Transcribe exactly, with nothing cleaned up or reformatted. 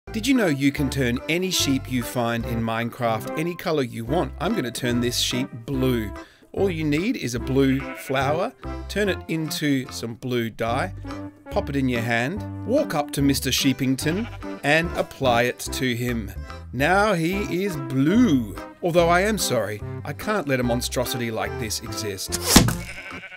Did you know you can turn any sheep you find in Minecraft any color you want? I'm going to turn this sheep blue. All you need is a blue flower, turn it into some blue dye, pop it in your hand, walk up to Mister Sheepington and apply it to him. Now he is blue. Although I am sorry, I can't let a monstrosity like this exist.